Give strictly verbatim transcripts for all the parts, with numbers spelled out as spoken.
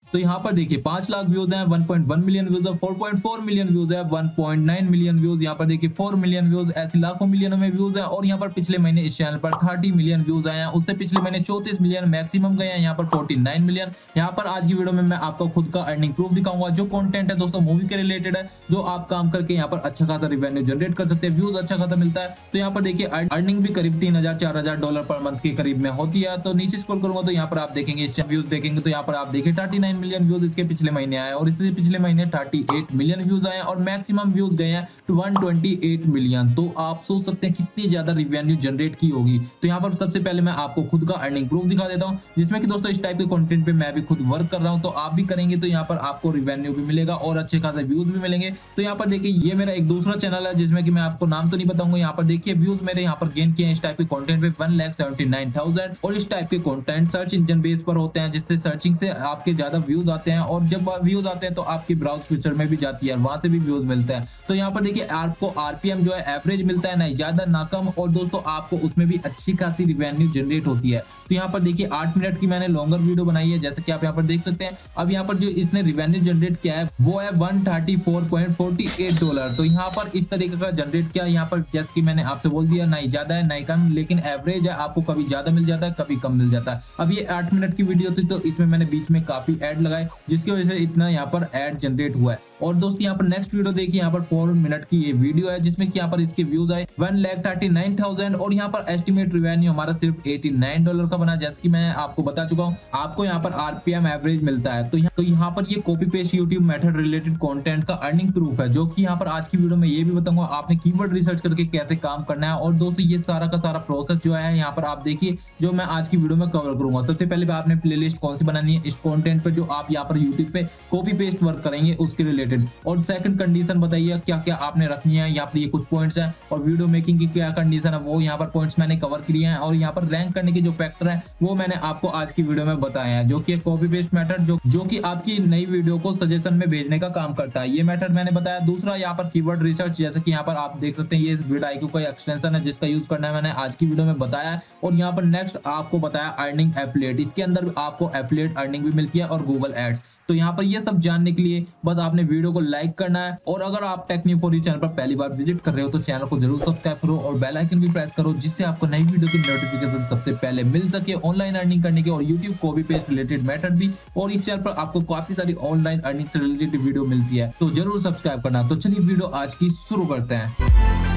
तो यहाँ पर देखिए पांच लाख व्यूज हैं, one point one million views है, four point four million views है, one point nine million views, यहाँ पर देखिए फोर मिलियन व्यूज, ऐसे लाखों मिलियनों में व्यूज है। और यहाँ पर पिछले महीने इस चैनल पर थर्टी मिलियन व्यूज आए हैं, उससे पिछले महीने चौंतीस मिलियन मैक्सिमम गए हैं, यहाँ पर फोर्टी नाइन मिलियन। यहाँ पर आज की वीडियो में मैं आपको खुद का अर्निंग प्रूफ दिखाऊंगा। जो कंटेंट है दोस्तों मूवी के रिलेटेड है, जो आप काम करके यहाँ पर अच्छा खासा रिवेन्यू जनरेट कर सकते हैं, व्यूज अच्छा खासा मिलता है। तो यहाँ पर देखिए अर्निंग भी करीब तीन हजार चार हजार डॉलर पर मंथ के करीब में होती है। तो नीचे स्क्रॉल करूंगा तो यहाँ पर आप देखेंगे इस व्यूज देखेंगे तो यहाँ पर आप देखिए थर्टी नाइन मिलियन व्यूज इसके पिछले महीने आए और इससे पिछले महीने थर्टी एट मिलियन व्यूज आए और मैक्सिमम व्यूज गए हैं वन ट्वेंटी एट मिलियन। तो आप सोच सकते हैं कितनी ज्यादा रिवेन्यू जनरेट की होगी। तो यहाँ पर सबसे पहले मैं आपको खुद का अर्निंग प्रूफ दिखा देता हूँ, जिसमें कि दोस्तों इस टाइप के कंटेंट पे मैं भी खुद वर्क कर रहा हूँ। तो आप भी करेंगे तो यहाँ पर आपको रिवेन्यू भी मिलेगा और अच्छे खासे व्यूज भी मिलेंगे। तो यहाँ पर देखिए ये मेरा एक दूसरा चैनल है जिसमें कि मैं आपको नाम तो नहीं बताऊंगा। यहाँ पर देखिए व्यूज मेरे यहाँ पर गेन किए हैं इस टाइप के कंटेंट पे one lakh seventy nine thousand. और इस टाइप के कंटेंट सर्च इंजन बेस पर होते हैं, जिससे सर्चिंग से आपके ज्यादा व्यूज आते हैं और जब व्यूज आते हैं तो आपकी ब्राउज फीचर में भी जाती है, वहां से भी व्यूज मिलते हैं। तो यहाँ पर देखिए आपको आरपीएम जो है एवरेज मिलता है, नहीं ज्यादा ना कम, और दोस्तों आपको उसमें भी अच्छी खासी रिवेन्यू जनरेट होती है। तो यहाँ पर देखिए आठ मिनट की मैंने लॉन्गर वीडियो बनाई है, जैसे कि आप यहाँ पर देख सकते हैं। अब यहाँ पर जो इसने रिवेन्यू जनरेट किया है वो है one thirty four point forty eight dollar. तो यहाँ पर इस तरीके का जनरेट किया। यहाँ पर जैसे कि मैंने आपसे बोल दिया, नहीं ज्यादा है नहीं कम, लेकिन एवरेज है, आपको कभी ज्यादा मिल जाता है कभी कम मिल जाता है। अब ये आठ मिनट की वीडियो थी तो इसमें मैंने बीच में काफी एड लगाए, जिसकी वजह से इतना यहाँ पर एड जनरेट हुआ है। और दोस्तों यहाँ पर नेक्स्ट वीडियो देखिए, यहाँ पर फोर मिनट की ये वीडियो है जिसमें कि यहाँ पर इसके व्यूज आए one lakh thirty nine thousand और यहाँ पर एस्टिमेट रिवेन्यू हमारा सिर्फ एटी नाइन डॉलर का बना। जैसे कि मैं आपको बता चुका हूँ, आपको यहाँ पर आरपीएम एवरेज मिलता है। तो यहाँ तो यहाँ पर ये copy paste YouTube method related content का अर्निंग प्रूफ है, जो कि यहाँ पर आज की वीडियो में ये भी बताऊंगा आपने कीवर्ड रिसर्च करके कैसे काम करना है। और दोस्तों ये सारा का सारा प्रोसेस जो है यहाँ पर आप देखिए, जो मैं आज की वीडियो में कवर करूंगा। सबसे पहले आपने प्लेलिस्ट कौन सी बनानी है इस कंटेंट पे, जो आप यहाँ पर यूट्यूब पे कॉपी पेस्ट वर्क करेंगे उसके रिलेटेड। और सेकंड कंडीशन बताइए क्या क्या आपने रखनी है। यहाँ पर ये कुछ पॉइंट्स हैं और वीडियो मेकिंग की क्या कंडीशन है वो यहाँ पर पॉइंट्स मैंने कवर किए हैं। और यहाँ पर रैंक करने के जो फैक्टर है वो मैंने आपको आज की वीडियो में बताया है, जो कि कॉपी पेस्ट मेथड जो जो कि आपकी नई वीडियो को सजेशन में भेजने का काम करता है, ये मेथड मैंने बताया। दूसरा यहाँ पर कीवर्ड रिसर्च, जैसे कि यहाँ पर आप देख सकते हैं ये विडाइक्यू का एक्सटेंशन है जिसका यूज करना है, मैंने आज की वीडियो में बताया है। और यहाँ पर नेक्स्ट आपको बताया अर्निंग एफिलिएट, इसके अंदर आपको एफिलिएट अर्निंग भी मिलती है और गूगल एड्स। तो यहाँ पर ये सब जानने के लिए बस आपने वीडियो को लाइक करना है। और अगर आप टेक्निक फॉर यू चैनल पर पहली बार विजिट कर रहे हो तो चैनल को जरूर सब्सक्राइब करो और बेल आइकन भी प्रेस करो, जिससे आपको नई वीडियो की नोटिफिकेशन सबसे पहले मिल सके ऑनलाइन अर्निंग करने के और YouTube copy paste related method भी। और इस चैनल पर आपको काफी सारी ऑनलाइन अर्निंग से रिलेटेड वीडियो मिलती है, तो जरूर सब्सक्राइब करना। तो चलिए वीडियो आज की शुरू करते हैं।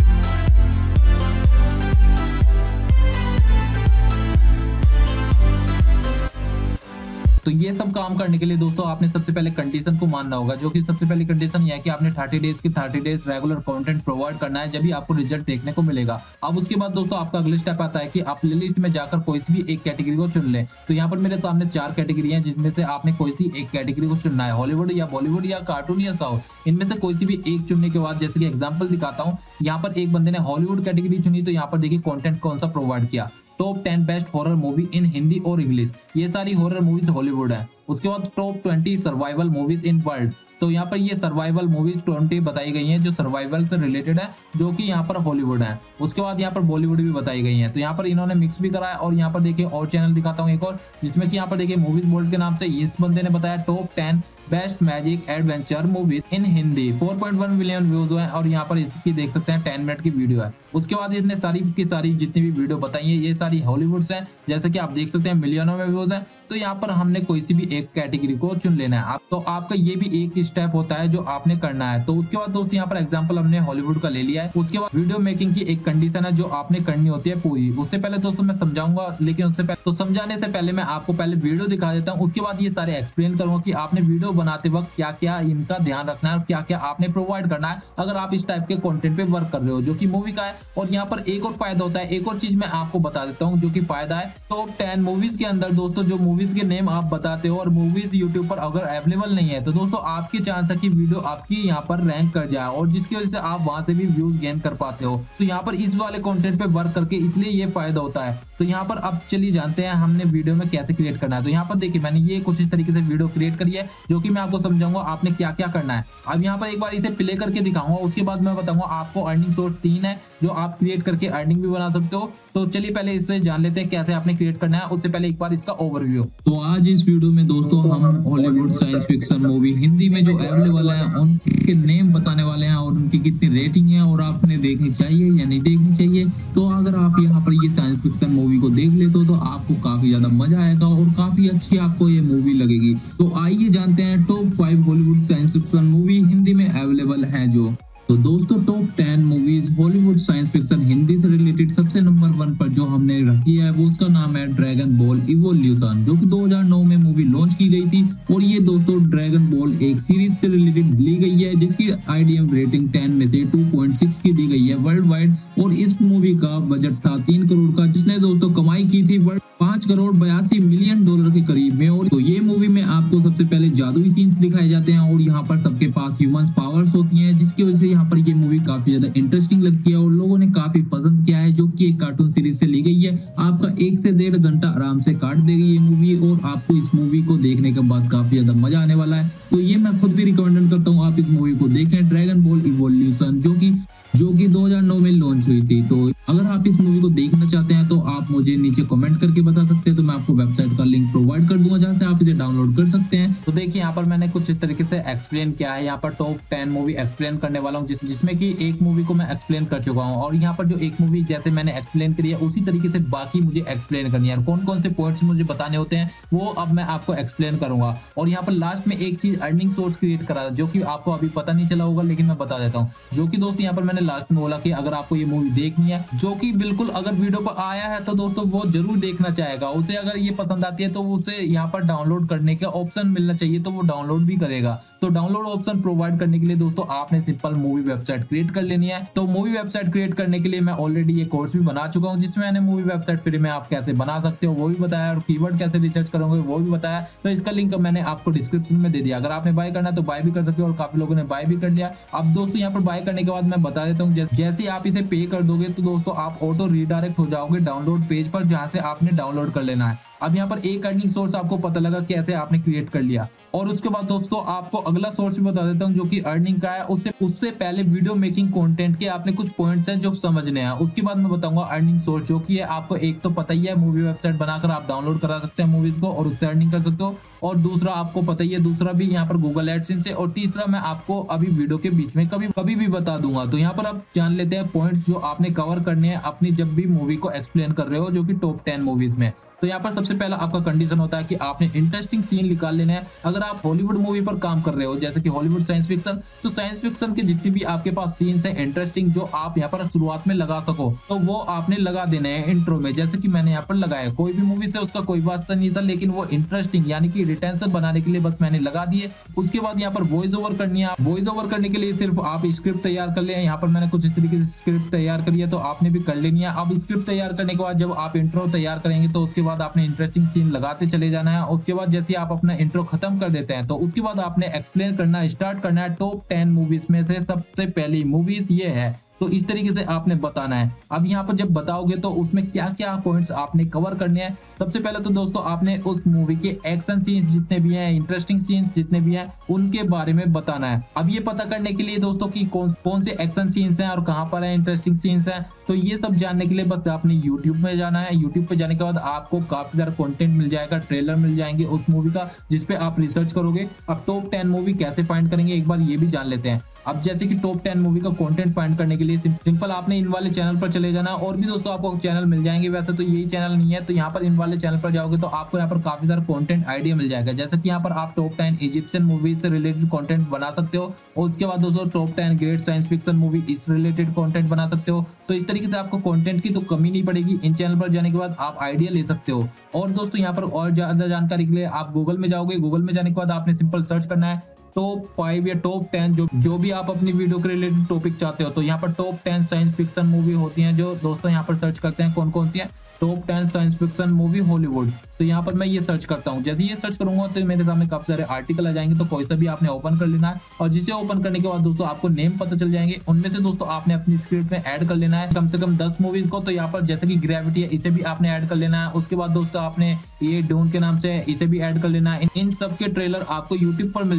तो ये सब काम करने के लिए दोस्तों आपने सबसे पहले कंडीशन को मानना होगा, जो कि सबसे पहली कंडीशन यह है कि आपने थर्टी डेज की thirty days regular content provide करना है, जब भी आपको रिजल्ट देखने को मिलेगा। अब उसके बाद दोस्तों आपका अगले स्टेप आता है कि आप प्लेलिस्ट में जाकर कोई सी भी एक कैटेगरी को चुन लें। तो यहाँ पर मेरे सामने चार कैटेगरी हैं, जिसमें से आपने कोई सी एक कैटेगरी को चुनना है, हॉलीवुड या बॉलीवुड या कार्टून या साउथ, इनमें से कोई सी भी एक चुनने के बाद, जैसे कि एग्जाम्पल दिखाता हूँ, यहाँ पर एक बंदे ने हॉलीवुड कैटेगरी चुनी। तो यहाँ पर देखिए कंटेंट कौन सा प्रोवाइड किया, top ten best horror movie in Hindi और इंग्लिश, ये सारी हॉरर मूवीज हॉलीवुड है। उसके बाद top twenty survival movies in world, तो यहाँ पर ये सर्वाइवल मूवीज ट्वेंटी बताई गई हैं जो सर्वाइवल से रिलेटेड है, जो कि यहाँ पर हॉलीवुड है। उसके बाद यहाँ पर बॉलीवुड भी बताई गई हैं। तो यहाँ पर इन्होंने मिक्स भी करा है। और यहाँ पर देखिए और चैनल दिखाता हूँ एक और, जिसमें कि यहाँ पर देखिए मूवीज बोल्ड के नाम से इस बंदे ने बताया top ten best magic adventure movies in Hindi, four point one million views है। और यहाँ पर इसकी देख सकते हैं टेन मिनट की वीडियो है। उसके बाद इसने सारी की सारी जितनी भी वीडियो बताई है ये सारी हॉलीवुड से हैं, जैसे कि आप देख सकते हैं मिलियनों में व्यूज है। तो यहाँ पर हमने कोई सी भी एक कैटेगरी को चुन लेना है। आप तो आपका ये भी एक स्टेप होता है जो आपने करना है। तो उसके बाद दोस्तों यहाँ पर एग्जांपल हमने हॉलीवुड का ले लिया है। उसके बाद वीडियो मेकिंग की एक कंडीशन है जो आपने करनी होती है पूरी। उससे पहले दोस्तों मैं समझाऊंगा, लेकिन उससे पहले तो समझाने से पहले मैं आपको पहले वीडियो दिखा देता हूँ। उसके बाद ये सारे एक्सप्लेन करूंगा कि आपने वीडियो बनाते वक्त क्या क्या इनका ध्यान रखना है और क्या क्या आपने प्रोवाइड करना है, अगर आप इस टाइप के कंटेंट पे वर्क कर रहे हो जो कि मूवी का है। और यहाँ पर एक और फायदा होता है, एक और चीज मैं आपको बता देता हूँ जो कि फायदा है। टॉप टेन मूवीज के अंदर दोस्तों जो मूवीज के नेम आप बताते हो और मूवीज यूट्यूब पर अगर अवेलेबल नहीं है, तो दोस्तों आपकी चांस है कि वीडियो आपकी यहाँ पर रैंक कर जाए और जिसकी वजह से आप वहां से भी व्यूज गेन कर पाते हो। तो यहाँ पर इस वाले कंटेंट पे वर्क करके इसलिए ये फायदा होता है। तो यहाँ पर अब चलिए जानते हैं हमने वीडियो में कैसे क्रिएट करना है। तो यहाँ पर देखिए मैंने ये कुछ इस तरीके से वीडियो क्रिएट करी है, जो कि मैं आपको समझाऊंगा आपने क्या क्या करना है। अब यहाँ पर एक बार इसे प्ले करके दिखाऊंगा, उसके बाद मैं बताऊंगा आपको अर्निंग सोर्स तीन है जो आप क्रिएट करके अर्निंग भी बना सकते हो तो चलिए पहले इससे जान लेते हैं कैसे आपने क्रिएट करना है। उससे पहले एक बार इसका ओवरव्यू। तो आज इस वीडियो में दोस्तों हम Hollywood science fiction movie Hindi में जो अवेलेबल है उनके नेम बताने वाले हैं और उनकी कितनी रेटिंग है और आपने देखनी चाहिए या नहीं देखनी चाहिए। तो अगर आप यहाँ पर ये साइंस फिक्शन मूवी को देख लेते हो तो आपको काफी ज्यादा मजा आएगा और काफी अच्छी आपको ये मूवी लगेगी। तो आइए जानते हैं top five Hollywood science fiction movie Hindi में अवेलेबल है जो। तो दोस्तों top ten movies Hollywood science fiction Hindi से रिलेटेड सबसे नंबर वन पर जो हमने रखी है वो उसका नाम है ड्रैगन बॉल इवोल्यूशन, जो कि दो हज़ार नौ में मूवी लॉन्च की गई थी। और ये दोस्तों ड्रैगन बॉल एक सीरीज से रिलेटेड ली गई है जिसकी I D M rating ten में से टू पॉइंट सिक्स की दी गई है वर्ल्ड वाइड। और इस मूवी का बजट था तीन करोड़ का, जिसने दोस्तों कमाई की थी पांच करोड़ बयासी मिलियन डॉलर के करीब में। और तो ये मूवी में आपको सबसे पहले जादुई सीन्स दिखाए जाते हैं और यहाँ पर सबके पास ह्यूमंस पावर्स होती हैं, जिसकी वजह से यहाँ पर ये मूवी काफी ज्यादा इंटरेस्टिंग लगती है और लोगों ने काफी पसंद किया है, जो कि एक कार्टून सीरीज से ली गई है। आपका एक से डेढ़ घंटा आराम से काट देगी ये मूवी और आपको इस मूवी को देखने के बाद काफी ज्यादा मजा आने वाला है। तो ये मैं खुद भी रिकमेंड करता हूँ आप इस मूवी को देखें, ड्रैगन बॉल इवोल्यूशन, जो की जो कि दो हज़ार नौ में लॉन्च हुई थी। तो अगर आप इस मूवी को देखना चाहते हैं तो आप मुझे नीचे कमेंट करके बता सकते हैं, तो मैं आपको वेबसाइट का लिंक प्रोवाइड कर दूंगा जहां से आप इसे डाउनलोड कर सकते हैं। तो देखिए यहाँ पर मैंने कुछ इस तरीके से एक्सप्लेन किया है। यहाँ पर टॉप टेन मूवी एक्सप्लेन करने वाला हूँ जिस, जिसमें कि एक मूवी को मैं एक्सप्लेन कर चुका हूँ और यहाँ पर जो एक मूवी जैसे मैंने एक्सप्लेन करी है उसी तरीके से बाकी मुझे एक्सप्लेन करनी है। कौन कौन से पॉइंट्स मुझे बताने होते हैं वो अब मैं आपको एक्सप्लेन करूंगा। और यहाँ पर लास्ट में एक चीज अर्निंग सोर्स क्रिएट करा जो कि आपको अभी पता नहीं चला होगा, लेकिन मैं बता देता हूँ। जो कि दोस्तों यहाँ पर मैंने लास्ट में बोला कि अगर आपको ये मूवी देखनी है, जो कि बिल्कुल अगर वीडियो पर आया है तो दोस्तों वो जरूर देखना चाहेगा, उसे अगर ये पसंद आती है तो उसे यहाँ पर डाउनलोड करने का ऑप्शन मिलना चाहिए, तो वो डाउनलोड भी करेगा। तो डाउनलोड ऑप्शन प्रोवाइड करने के लिए दोस्तों आपने सिंपल मूवी वेबसाइट क्रिएट कर लेनी है। तो मूवी वेबसाइट क्रिएट करने के लिए मैं ऑलरेडी ये कोर्स भी बना चुका हूँ जिसमें मैंने मूवी वेबसाइट फ्री में आप कैसे बना सकते हो वो भी बताया और कीवर्ड कैसे रिसर्च करोगे वो भी बताया। तो इसका लिंक मैंने आपको डिस्क्रिप्शन में दे दिया, अगर आपने बाय करना है तो बाय भी कर सकते हो और काफी लोगों ने बाय भी कर लिया। अब दोस्तों यहाँ पर बाय करने के बाद मैं बता देता हूँ, जैसे आप इसे पे कर दोगे तो दोस्तों आप ऑटो रीडायरेक्ट हो जाओगे डाउनलोड पेज पर जहां से आपने डाउनलोड कर लेना है। अब यहाँ पर एक अर्निंग सोर्स आपको पता लगा कैसे आपने क्रिएट कर लिया। और उसके बाद दोस्तों आपको अगला सोर्स भी बता देता हूँ जो कि अर्निंग का है। उससे उससे पहले वीडियो मेकिंग कंटेंट के आपने कुछ पॉइंट्स हैं जो समझने हैं, उसके बाद मैं बताऊंगा अर्निंग सोर्स, जो कि है आपको एक तो पता ही है मूवी वेबसाइट बनाकर आप डाउनलोड करा सकते हैं मूवीज को और उससे अर्निंग कर सकते हो। और दूसरा आपको पता ही है, दूसरा भी यहाँ पर गूगल एडसेंस से। और तीसरा मैं आपको अभी वीडियो के बीच में कभी कभी भी बता दूंगा। तो यहाँ पर आप जान लेते हैं पॉइंट्स जो आपने कवर करने हैं अपनी जब भी मूवी को एक्सप्लेन कर रहे हो, जो कि टॉप टेन मूवीज में। तो यहाँ पर सबसे पहला आपका कंडीशन होता है कि आपने इंटरेस्टिंग सीन निकाल लेना है। अगर आप हॉलीवुड मूवी पर काम कर रहे हो जैसे कि हॉलीवुड साइंस फिक्शन, तो साइंस फिक्शन के जितने भी आपके पास सीन्स हैं इंटरेस्टिंग जो आप यहाँ पर शुरुआत में लगा सको, तो वो आपने लगा देने हैं इंट्रो में, जैसे कि मैंने यहाँ पर लगाया। कोई भी मूवी से उसका कोई वास्ता नहीं था, लेकिन वो इंटरेस्टिंग यानी कि रिटेंशन बनाने के लिए बस मैंने लगा दिए। उसके बाद यहाँ पर वॉइस ओवर करनी है। वॉइस ओवर करने के लिए सिर्फ आप स्क्रिप्ट तैयार कर ले। यहाँ पर मैंने कुछ इस तरीके से स्क्रिप्ट तैयार करी है, तो आपने भी कर लेनी है। अब स्क्रिप्ट तैयार करने के बाद जब आप इंट्रो तैयार करेंगे तो उसके बाद आपने इंटरेस्टिंग सीन लगाते चले जाना है। उसके बाद जैसे आप अपना इंट्रो खत्म कर देते हैं तो उसके बाद आपने एक्सप्लेन करना स्टार्ट करना है टॉप टेन मूवीज में से सबसे पहली मूवीज ये है। तो इस तरीके से आपने बताना है। अब यहाँ पर जब बताओगे तो उसमें क्या क्या पॉइंट्स आपने कवर करने हैं। सबसे पहले तो दोस्तों आपने उस मूवी के एक्शन सीन्स जितने भी हैं, इंटरेस्टिंग सीन्स जितने भी हैं, उनके बारे में बताना है। अब ये पता करने के लिए दोस्तों कि कौन कौन से एक्शन सीन्स हैं और कहाँ पर है इंटरेस्टिंग सीन्स हैं, तो ये सब जानने के लिए बस आपने यूट्यूब में जाना है। यूट्यूब पे जाने के बाद आपको काफी सारा कंटेंट मिल जाएगा, ट्रेलर मिल जाएंगे उस मूवी का जिसपे आप रिसर्च करोगे। अब टॉप टेन मूवी कैसे फाइंड करेंगे एक बार ये भी जान लेते हैं। अब जैसे कि टॉप टेन मूवी का कंटेंट फाइंड करने के लिए सिंपल आपने इन वाले चैनल पर चले जाना। और भी दोस्तों आपको चैनल मिल जाएंगे, वैसे तो यही चैनल नहीं है, तो यहाँ पर इन वाले चैनल पर जाओगे तो आपको यहाँ पर काफी सारा कंटेंट आइडिया मिल जाएगा। जैसे कि यहाँ पर आप टॉप टेन इजिप्शियन मूवी से रिलेटेड कंटेंट बना सकते हो और उसके बाद दोस्तों top ten great science fiction movie इस रिलेटेड कंटेंट बना सकते हो। तो इस तरीके से आपको कंटेंट की तो कमी नहीं पड़ेगी। इन चैनल पर जाने के बाद आप आइडिया ले सकते हो। और दोस्तों यहाँ पर और ज्यादा जानकारी के लिए आप गूगल में जाओगे। गूगल में जाने के बाद आपने सिंपल सर्च करना है टॉप फाइव या टॉप टेन जो जो भी आप अपनी वीडियो के रिलेटेड टॉपिक चाहते हो। तो यहाँ पर top ten science fiction movie होती हैं जो दोस्तों यहाँ पर सर्च करते हैं कौन कौन सी है। Top ten science fiction movie Hollywood, तो यहाँ पर मैं ये सर्च करता हूँ। जैसे ये सर्च करूंगा तो मेरे सामने काफी सारे आर्टिकल आ जाएंगे, तो कोई सा भी आपने ओपन कर लेना है और जिसे ओपन करने के बाद दोस्तों आपको नेम पता चल जाएंगे। उनमें से दोस्तों आपने अपनी स्क्रिप्ट में ऐड कर लेना है कम से कम दस मूवीज को। तो यहाँ पर जैसे कि ग्रेविटी है, इसे भी आपने ऐड कर लेना है। उसके बाद दोस्तों आपने ये डून के नाम से इसे भी ऐड कर लेना है। इन सब के ट्रेलर आपको यूट्यूब पर मिल जाएंगे और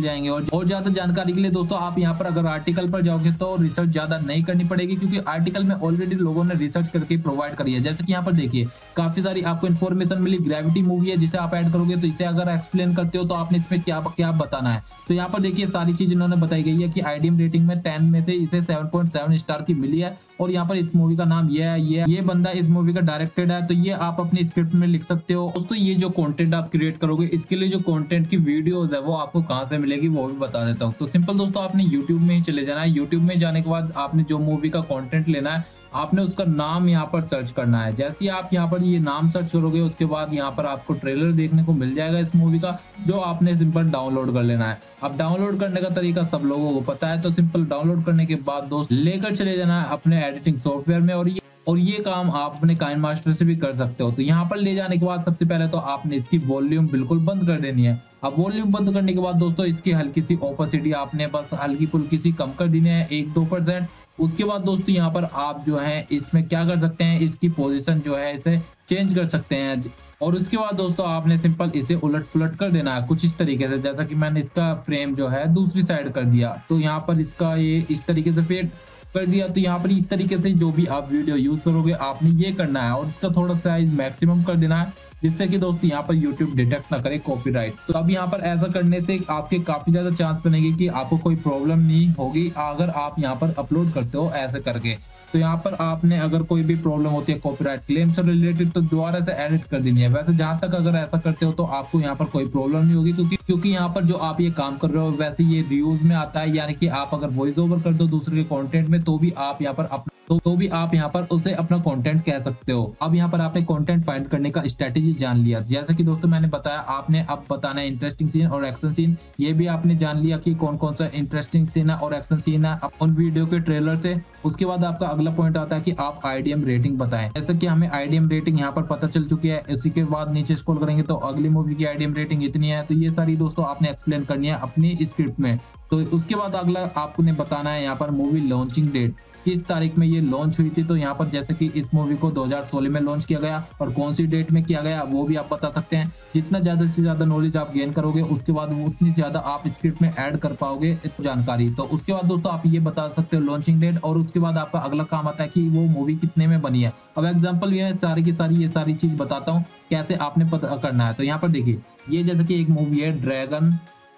और और ज्यादा जानकारी के लिए दोस्तों आप यहाँ पर अगर आर्टिकल पर जाओगे तो रिसर्च ज्यादा नहीं करनी पड़ेगी, क्योंकि आर्टिकल में ऑलरेडी लोगों ने रिसर्च करके प्रोवाइड करी है। जैसे कि यहाँ पर देखिए काफी सारी आपको इन्फॉर्मेशन मिली। ग्रेविटी मूवी है जिसे आप ऐड करोगे तो इसे अगर एक्सप्लेन करते हो तो आपने इसमें क्या क्या बताना है। तो यहाँ पर देखिए सारी चीज इन्होंने बताई गई है कि आईडीएम रेटिंग में टेन में से इसे सेवन पॉइंट सेवन स्टार की मिली है। और यहाँ पर इस मूवी का नाम ये है, ये ये बंदा इस मूवी का डायरेक्टेड है, तो ये आप अपनी स्क्रिप्ट में लिख सकते हो। दोस्तों ये जो कंटेंट आप क्रिएट करोगे इसके लिए जो कंटेंट की वीडियोस है वो आपको कहाँ से मिलेगी वो भी बता देता हूँ। तो सिंपल दोस्तों आपने यूट्यूब में ही चले जाना है। यूट्यूब में जाने के बाद आपने जो मूवी का कंटेंट लेना है, आपने उसका नाम यहाँ पर सर्च करना है। जैसे ही आप यहाँ पर ये नाम सर्च करोगे उसके बाद यहाँ पर आपको ट्रेलर देखने को मिल जाएगा इस मूवी का, जो आपने सिंपल डाउनलोड कर लेना है। अब डाउनलोड करने का तरीका सब लोगों को पता है, तो सिंपल डाउनलोड करने के बाद दोस्त लेकर चले जाना है अपने एडिटिंग सॉफ्टवेयर में। और ये और ये काम आप अपने काइन मास्टर से भी कर सकते हो। तो यहाँ पर ले जाने के बाद सबसे पहले तो आपने इसकी वॉल्यूम बिल्कुल बंद कर देनी है। अब वॉल्यूम बंद करने के बाद दोस्तों इसकी हल्की सी ओपेसिटी आपने बस हल्की फुल्की सी कम कर देनी है, एक दो परसेंट। उसके बाद दोस्तों यहाँ पर आप जो है इसमें क्या कर सकते हैं, इसकी पोजीशन जो है इसे चेंज कर सकते हैं। और उसके बाद दोस्तों आपने सिंपल इसे उलट पुलट कर देना है कुछ इस तरीके से, जैसा कि मैंने इसका फ्रेम जो है दूसरी साइड कर दिया। तो यहाँ पर इसका ये इस तरीके से फेड कर दिया। तो यहाँ पर इस तरीके से जो भी आप वीडियो यूज करोगे आपने ये करना है, और इसका थोड़ा साइज मैक्सिमम कर देना है, जिससे कि दोस्तों यहाँ पर YouTube डिटेक्ट ना करे कॉपीराइट। तो अब यहाँ पर ऐसा करने से आपके काफी ज्यादा चांस बनेगी कि आपको कोई प्रॉब्लम नहीं होगी अगर आप यहाँ पर अपलोड करते हो ऐसे करके। तो यहाँ पर आपने अगर कोई भी प्रॉब्लम होती है कॉपीराइट क्लेम से रिलेटेड तो दोबारा से एडिट कर देनी है। वैसे जहां तक अगर ऐसा करते हो तो आपको यहाँ पर कोई प्रॉब्लम नहीं होगी, क्योंकि क्योंकि यहाँ पर जो आप ये काम कर रहे हो वैसे ये रियूज में आता है, यानी कि आप अगर वॉइस ओवर कर दो दूसरे के कंटेंट में तो भी आप यहाँ पर अपना तो, तो भी आप यहाँ पर उसे अपना कंटेंट कह सकते हो। अब यहाँ पर आपने कंटेंट फाइंड करने का स्ट्रेटेजी जान लिया। जैसा कि दोस्तों मैंने बताया आपने अब बताना है इंटरेस्टिंग सीन और एक्शन सीन। ये भी आपने जान लिया कि कौन कौन सा इंटरेस्टिंग सीन है और एक्शन सीन है उन वीडियो के ट्रेलर से। उसके बाद आपका अगला पॉइंट आता है कि आप आईडीएम रेटिंग बताएं। जैसे कि हमें आईडीएम रेटिंग यहाँ पर पता चल चुकी है। इसी के बाद नीचे स्क्रॉल करेंगे तो अगली मूवी की आईडीएम रेटिंग इतनी है। तो ये सारी दोस्तों आपने एक्सप्लेन करनी है अपनी स्क्रिप्ट में। तो उसके बाद अगला आपने बताना है यहाँ पर मूवी लॉन्चिंग डेट, किस तारीख में ये लॉन्च हुई थी। तो यहाँ पर जैसे कि इस मूवी को दो हज़ार सोलह में लॉन्च किया गया और कौन सी डेट में किया गया वो भी आप बता सकते हैं। जितना ज्यादा से ज्यादा नॉलेज आप गेन करोगे उसके बाद उतनी ज्यादा आप स्क्रिप्ट में ऐड कर पाओगे जानकारी। तो उसके बाद दोस्तों आप ये बता सकते हो लॉन्चिंग डेट। और उसके बाद आपका अगला काम आता है कि वो मूवी कितने में बनी है। अब एग्जाम्पल ये सारी की सारी ये सारी चीज बताता हूँ कैसे आपने पता करना है। तो यहाँ पर देखिए ये जैसे कि एक मूवी है ड्रैगन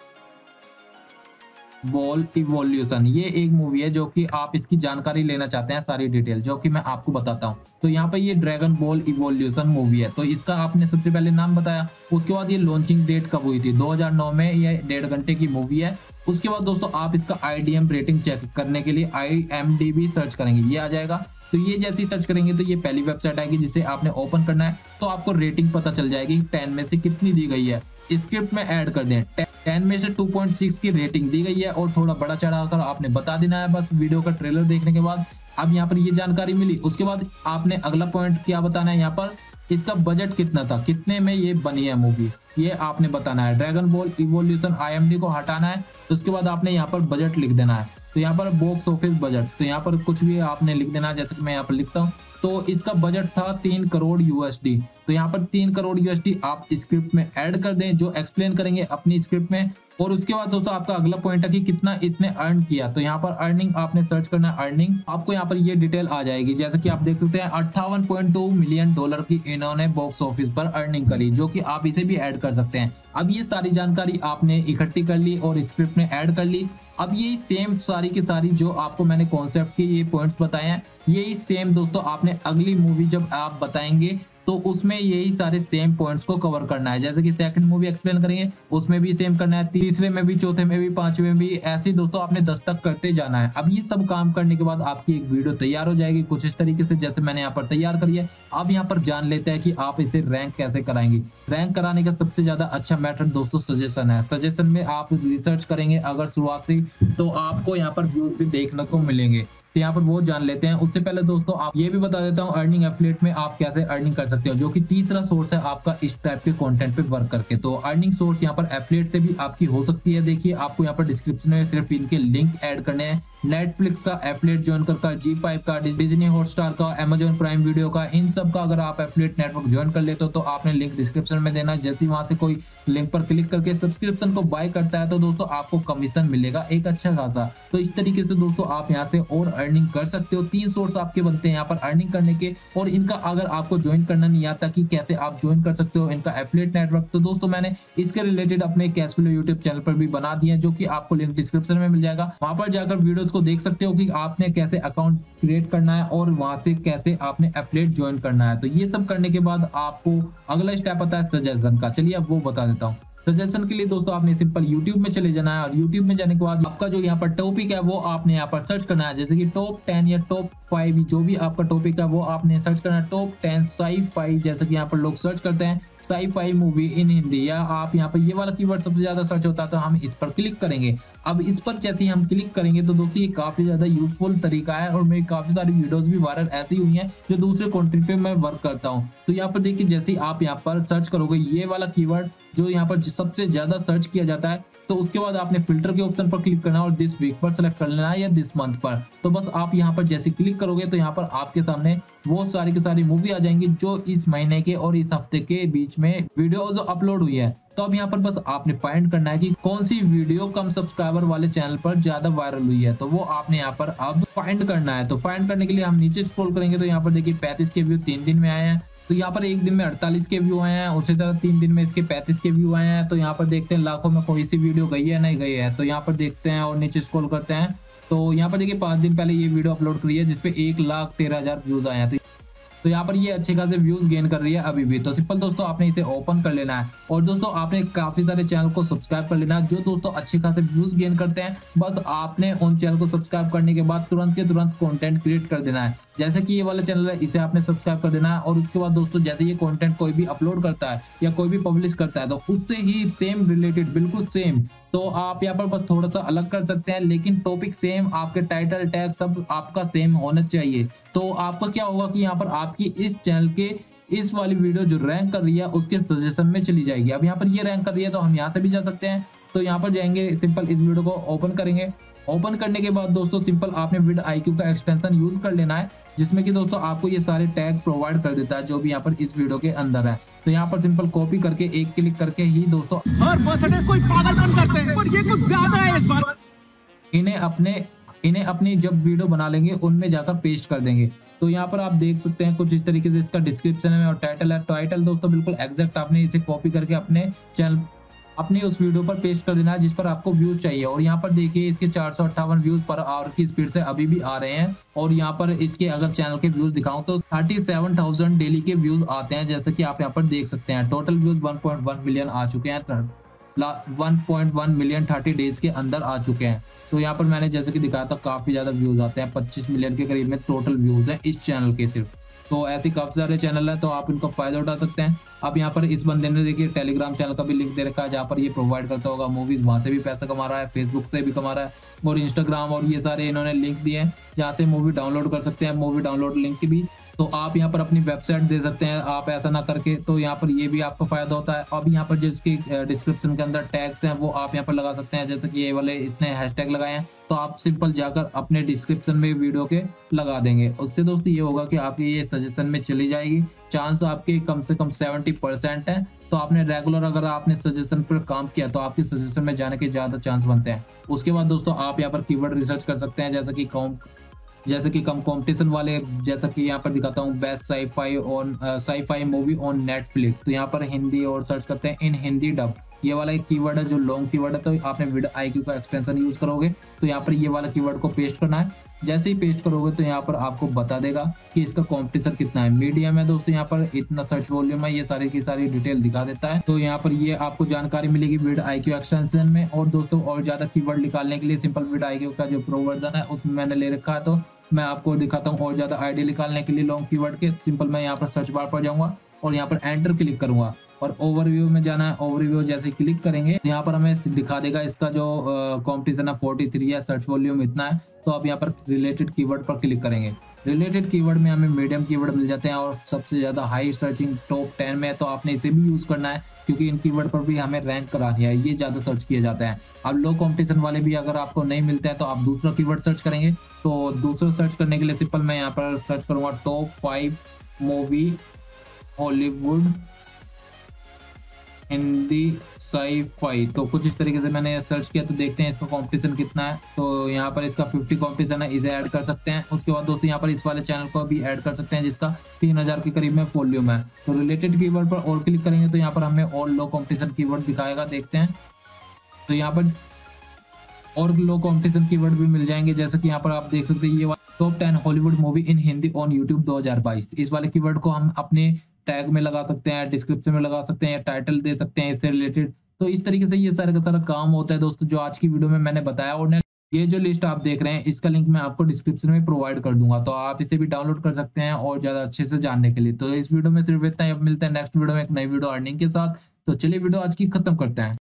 बॉल इवोल्यूशन, ये एक मूवी है जो कि आप इसकी जानकारी लेना चाहते हैं सारी डिटेल, जो कि मैं आपको बताता हूँ। तो यहाँ पर ये ड्रैगन बॉल इवोल्यूशन मूवी है। तो इसका आपने सबसे पहले नाम बताया। उसके बाद ये लॉन्चिंग डेट कब हुई थी, दो हज़ार नौ में। ये डेढ़ घंटे की मूवी है। उसके बाद दोस्तों आप इसका आईडीएम रेटिंग चेक करने के लिए I M D B search करेंगे, ये आ जाएगा। तो ये जैसे ही सर्च करेंगे तो ये पहली वेबसाइट आएगी जिसे आपने ओपन करना है। तो आपको रेटिंग पता चल जाएगी टेन में से कितनी दी गई है। स्क्रिप्ट में ऐड कर दें, टेन में से टू पॉइंट सिक्स की रेटिंग दी गई है और थोड़ा बड़ा चढ़ाकर आपने बता देना है बस वीडियो का ट्रेलर देखने के बाद। अब यहाँ पर ये जानकारी मिली। उसके बाद आपने अगला पॉइंट क्या बताना है, यहाँ पर इसका बजट कितना था, कितने में ये बनी है मूवी, ये आपने बताना है। ड्रैगन बॉल इवोल्यूशन आईएमडी को हटाना है। उसके बाद आपने यहाँ पर बजट लिख देना है। तो यहाँ पर बॉक्स ऑफिस बजट, तो यहाँ पर कुछ भी आपने लिख देना है, जैसे कि मैं यहाँ पर लिखता हूँ। तो इसका बजट था तीन करोड़ यूएसडी। तो यहाँ पर तीन करोड़ यूएसडी आप स्क्रिप्ट में ऐड कर दें, जो एक्सप्लेन करेंगे अपनी स्क्रिप्ट में। और उसके बाद दोस्तों आपका अगला पॉइंट है कि कितना इसने अर्न किया। तो यहाँ पर अर्निंग आपने सर्च करना है, अर्निंग आपको यहाँ पर ये डिटेल आ जाएगी। जैसे कि आप देख सकते हैं अट्ठावन पॉइंट दो मिलियन डॉलर की इन्होंने बॉक्स ऑफिस पर अर्निंग करी, जो कि आप इसे भी ऐड कर सकते हैं। अब ये सारी जानकारी आपने इकट्ठी कर ली और स्क्रिप्ट में ऐड कर ली। अब यही सेम सारी की सारी जो आपको मैंने कॉन्सेप्ट के ये पॉइंट्स बताए हैं, यही सेम दोस्तों आपने अगली मूवी जब आप बताएंगे तो उसमें यही सारे सेम पॉइंट्स को कवर करना है। जैसे कि सेकंड मूवी एक्सप्लेन करेंगे उसमें भी सेम करना है, तीसरे में भी, चौथे में भी, पांचवे में भी, ऐसे ही दोस्तों आपने दस तक करते जाना है। अब ये सब काम करने के बाद आपकी एक वीडियो तैयार हो जाएगी कुछ इस तरीके से जैसे मैंने यहाँ पर तैयार करी है। अब यहाँ पर जान लेते हैं कि आप इसे रैंक कैसे कराएंगे। रैंक कराने का सबसे ज्यादा अच्छा मेथड दोस्तों सजेशन है। सजेशन में आप रिसर्च करेंगे अगर शुरुआत से, तो आपको यहाँ पर व्यूज भी देखने को मिलेंगे। तो यहाँ पर वो जान लेते हैं। उससे पहले दोस्तों आप ये भी बता देता हूँ अर्निंग एफिलिएट में आप कैसे अर्निंग कर सकते हो, जो कि तीसरा सोर्स है आपका इस टाइप के कंटेंट पे वर्क करके। तो अर्निंग सोर्स यहाँ पर एफिलिएट से भी आपकी हो सकती है। देखिए आपको यहाँ पर डिस्क्रिप्शन में सिर्फ इनके लिंक ऐड करने हैं। नेटफ्लिक्स का एफिलिएट ज्वाइन कर, जी फाइव का, डिज्नी हॉटस्टार का, अमेजॉन प्राइम वीडियो का, इन सब का अगर आप एफिलिएट नेटवर्क ज्वाइन कर लेते हो तो आपने लिंक डिस्क्रिप्शन में देना। जैसे ही वहां से कोई लिंक पर क्लिक करके सब्सक्रिप्शन को बाय करता है तो दोस्तों आपको कमीशन मिलेगा एक अच्छा खासा। तो इस तरीके से दोस्तों आप यहाँ से और अर्निंग कर सकते हो। तीन सोर्स आपके बनते हैं यहाँ पर अर्निंग करने के। और इनका अगर आपको ज्वाइन करना नहीं आता कि कैसे आप ज्वाइन कर सकते हो इनका एफिलिएट नेटवर्क, तो दोस्तों मैंने इसके रिलेटेड अपने कैश फ्लो यूट्यूब चैनल पर भी बना दिया है, जो कि आपको लिंक डिस्क्रिप्शन में मिल जाएगा। वहां पर जाकर वीडियोस को देख सकते हो कि आपने कैसे अकाउंट क्रिएट करना है और वहां से कैसे आपने एफिलिएट ज्वाइन करना है। तो ये सब करने के बाद आपको अगला स्टेप आता है सजेशन का। चलिए अब वो बता देता हूँ। सजेशन के लिए दोस्तों आपने सिंपल YouTube में चले जाना है और YouTube में जाने के बाद आपका जो यहाँ पर टॉपिक है वो आपने यहाँ पर सर्च करना है। जैसे कि टॉप टेन या टॉप फाइव जो भी आपका टॉपिक है वो आपने सर्च करना है। टॉप टेन साई फाई, जैसे कि यहाँ पर लोग सर्च करते हैं sci-fi movie in Hindi, या आप यहाँ पर ये वाला कीवर्ड सबसे ज्यादा सर्च होता है तो हम इस पर क्लिक करेंगे। अब इस पर जैसे ही हम क्लिक करेंगे तो दोस्तों ये काफी ज्यादा यूजफुल तरीका है और मेरी काफी सारी वीडियोस भी वायरल ऐसी हुई हैं जो दूसरे कंटेंट पे मैं वर्क करता हूँ। तो यहाँ पर देखिए जैसे ही आप यहाँ पर सर्च करोगे ये वाला कीवर्ड जो यहाँ पर सबसे ज्यादा सर्च किया जाता है, तो उसके बाद आपने फिल्टर के ऑप्शन पर क्लिक करना है और दिस वीक पर सेलेक्ट कर लेना है या दिस मंथ पर। तो बस आप यहाँ पर जैसे क्लिक करोगे तो यहाँ पर आपके सामने वो सारी की सारी मूवी आ जाएंगी जो इस महीने के और इस हफ्ते के बीच में वीडियो जो अपलोड हुई है। तो अब यहाँ पर बस आपने फाइंड करना है कि कौन सी वीडियो कम सब्सक्राइबर वाले चैनल पर ज्यादा वायरल हुई है, तो वो आपने यहाँ पर अब फाइंड करना है। तो फाइंड करने के लिए हम नीचे स्क्रॉल करेंगे तो यहाँ पर देखिए पैंतीस के व्यू तीन दिन में आए हैं। तो यहाँ पर एक दिन में अड़तालीस के व्यू आए हैं, उसी तरह तीन दिन में इसके पैंतीस के व्यू आए हैं। तो यहाँ पर देखते हैं लाखों में कोई सी वीडियो गई है नहीं गई है। तो यहाँ पर देखते हैं और नीचे स्क्रॉल करते हैं तो यहाँ पर देखिए पांच दिन पहले ये वीडियो अपलोड करी है जिसपे एक लाख तेरह हजार व्यूज आए हैं। तो तो यहाँ पर ये अच्छे खासे व्यूज गेन कर रही है अभी भी। तो सिंपल दोस्तों आपने इसे ओपन कर लेना है और दोस्तों आपने काफी सारे चैनल को सब्सक्राइब कर लेना है जो दोस्तों अच्छे खासे व्यूज गेन करते हैं। बस आपने उन चैनल को सब्सक्राइब करने के बाद तुरंत के तुरंत कंटेंट क्रिएट कर देना है। जैसे कि ये वाला चैनल है इसे आपने सब्सक्राइब कर देना है और उसके बाद दोस्तों जैसे ये कंटेंट कोई भी अपलोड करता है या कोई भी पब्लिश करता है तो उससे ही सेम रिलेटेड बिल्कुल सेम, तो आप यहाँ पर बस थोड़ा सा अलग कर सकते हैं लेकिन टॉपिक सेम, आपके टाइटल टैग सब आपका सेम होना चाहिए। तो आपका क्या होगा कि यहाँ पर आपकी इस चैनल के इस वाली वीडियो जो रैंक कर रही है उसके सजेशन में चली जाएगी। अब यहाँ पर ये रैंक कर रही है तो हम यहाँ से भी जा सकते हैं। तो यहाँ पर जाएंगे, सिंपल इस वीडियो को ओपन करेंगे। ओपन करने के बाद दोस्तों सिंपल आपने विड आईक्यू का एक्सटेंशन यूज कर लेना है जिसमें कि दोस्तों आपको ये सारे टैग प्रोवाइड कर देता है जो भी यहाँ पर इस वीडियो के अंदर है। तो यहाँ पर सिंपल कॉपी करके एक क्लिक करके ही दोस्तों हर बर्थडे कोई पागलपन करते हैं पर ये कुछ ज्यादा है इस बार। इन्हें अपने इन्हें अपनी जब वीडियो बना लेंगे उनमें जाकर पेस्ट कर देंगे। तो यहाँ पर आप देख सकते हैं कुछ इस तरीके से इसका डिस्क्रिप्शन है और टाइटल है। टाइटल दोस्तों बिल्कुल एग्जैक्ट आपने इसे कॉपी करके अपने चैनल अपनी उस वीडियो पर पेस्ट कर देना है जिस पर आपको व्यूज चाहिए। और यहाँ पर देखिए इसके चार सौ अट्ठावन व्यूज पर आवर की स्पीड से अभी भी आ रहे हैं। और यहाँ पर इसके अगर चैनल के व्यूज दिखाऊं तो थर्टी सेवन थाउजेंड डेली के व्यूज आते हैं, जैसे कि आप यहाँ पर देख सकते हैं। Total views one point one million आ चुके हैं, one point one million thirty days के अंदर आ चुके हैं। तो यहाँ पर मैंने जैसे कि दिखाया था काफी ज्यादा व्यूज आते हैं, पच्चीस मिलियन के करीब में टोटल व्यूज है इस चैनल के सिर्फ। तो ऐसे काफी सारे चैनल है तो आप इनका फायदा उठा सकते हैं। अब यहाँ पर इस बंदे ने देखिए टेलीग्राम चैनल का भी लिंक दे रखा है जहाँ पर ये प्रोवाइड करता होगा मूवीज, वहां से भी पैसा कमा रहा है, फेसबुक से भी कमा रहा है और इंस्टाग्राम और ये सारे इन्होंने लिंक दिए हैं जहाँ से मूवी डाउनलोड कर सकते हैं। मूवी डाउनलोड लिंक भी तो आप यहाँ पर अपनी वेबसाइट दे सकते हैं आप ऐसा ना करके। तो यहाँ पर ये भी आपको फायदा होता है। अब यहाँ पर जिसके डिस्क्रिप्शन के अंदर टैग्स हैं वो आप यहाँ पर लगा सकते हैं, जैसे कि ये वाले इसने हैशटैग लगाए हैं तो आप सिंपल जाकर अपने डिस्क्रिप्शन में वीडियो के लगा देंगे। उससे दोस्तों ये होगा कि आपकी ये सजेशन में चली जाएगी। चांस आपके कम से कम सेवेंटी परसेंट है। तो आपने रेगुलर अगर आपने सजेशन पर काम किया तो आपके सजेशन में जाने के ज्यादा चांस बनते हैं। उसके बाद दोस्तों आप यहाँ पर कीवर्ड रिसर्च कर सकते हैं, जैसे कि कॉम जैसे कि कम कंपटीशन वाले, जैसा कि यहाँ पर दिखाता हूँ best sci-fi on sci-fi movie on Netflix. तो यहाँ पर हिंदी और सर्च करते हैं इन हिंदी डब, ये वाला एक कीवर्ड है जो लॉन्ग कीवर्ड है। तो आपने विड आईक्यू का एक्सटेंशन यूज करोगे तो यहाँ पर ये वाला कीवर्ड को पेस्ट करना है। जैसे ही पेस्ट करोगे तो यहाँ पर आपको बता देगा कि इसका कंपटीशन कितना है। मीडियम है दोस्तों, यहाँ पर इतना सर्च वॉल्यूम है, ये सारी की सारी डिटेल दिखा देता है। तो यहाँ पर ये आपको जानकारी मिलेगी विड आईक्यू एक्सटेंशन में। और दोस्तों और ज्यादा कीवर्ड निकालने के लिए सिंपल विड आईक्यू का जो प्रो वर्जन है उसमें मैंने ले रखा है। तो मैं आपको दिखाता हूँ और ज्यादा आईडी निकालने के लिए लॉन्ग कीवर्ड के। सिंपल मैं यहाँ पर सर्च बार पर जाऊंगा और यहाँ पर एंटर क्लिक करूंगा। और ओवरव्यू में जाना है। ओवरव्यू जैसे क्लिक करेंगे तो यहाँ पर हमें दिखा देगा इसका जो कॉम्पिटिशन है फोर्टी थ्री है, सर्च वॉल्यूम इतना है। तो अब यहाँ पर रिलेटेड कीवर्ड पर क्लिक करेंगे। रिलेटेड कीवर्ड में हमें मीडियम कीवर्ड मिल जाते हैं और सबसे ज़्यादा हाई सर्चिंग टॉप टेन में है, तो आपने इसे भी यूज़ करना है क्योंकि इन कीवर्ड पर भी हमें रैंक करानी है, ये ज़्यादा सर्च किए जाते हैं। अब लो कंपटीशन वाले भी अगर आपको नहीं मिलते हैं तो आप दूसरा कीवर्ड सर्च करेंगे। तो दूसरा सर्च करने के लिए सिंपल मैं यहाँ पर सर्च करूँगा top five movie Hollywood Hindi sci-fi. तो कुछ इस तरीके से मैंने सर्च किया, तो देखते हैं इसका कंपटीशन कितना है। तो यहाँ पर इसका फिफ्टी कंपटीशन है, इसे ऐड कर सकते हैं। उसके बाद दोस्तों यहाँ पर इस वाले चैनल को भी ऐड कर सकते हैं जिसका तीन हजार के करीब में वॉल्यूम है। तो रिलेटेड कीवर्ड पर और क्लिक करेंगे तो यहाँ पर हमें और लो कंपटीशन कीवर्ड दिखाएगा, देखते हैं। तो यहाँ पर और लो कंपटीशन कीवर्ड भी मिल जाएंगे, जैसे कि यहाँ पर आप देख सकते हैं ये top ten Hollywood movie in Hindi on YouTube दो हज़ार बाईस। इस वाले कीवर्ड को हम अपने टैग में लगा सकते हैं, डिस्क्रिप्शन में लगा सकते हैं या टाइटल दे सकते हैं इससे रिलेटेड। तो इस तरीके से ये सारा का सारा काम होता है दोस्तों, जो आज की वीडियो में मैंने बताया। और ये जो लिस्ट आप देख रहे हैं इसका लिंक मैं आपको डिस्क्रिप्शन में प्रोवाइड कर दूंगा, तो आप इसे भी डाउनलोड कर सकते हैं और ज्यादा अच्छे से जानने के लिए। तो इस वीडियो में सिर्फ इतना ही, अब मिलते हैं नेक्स्ट वीडियो में एक नई वीडियो अर्निंग के साथ। तो चलिए वीडियो आज की खत्म करते हैं।